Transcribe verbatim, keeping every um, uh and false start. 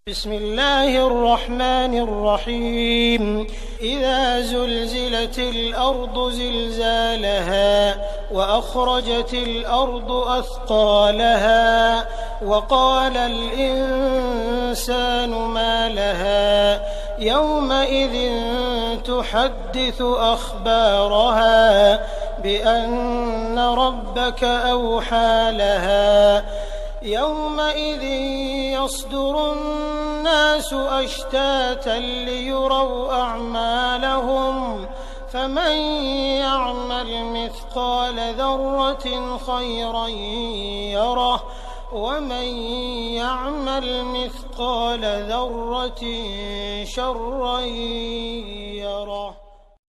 بسم الله الرحمن الرحيم إذا زلزلت الأرض زلزالها وأخرجت الأرض أثقالها وقال الإنسان ما لها يومئذ تحدث أخبارها بأن ربك أوحى لها يومئذ يصدر الناس أشتاتا ليروا أعمالهم فمن يعمل مثقال ذرة خيرا يره ومن يعمل مثقال ذرة شرا يره.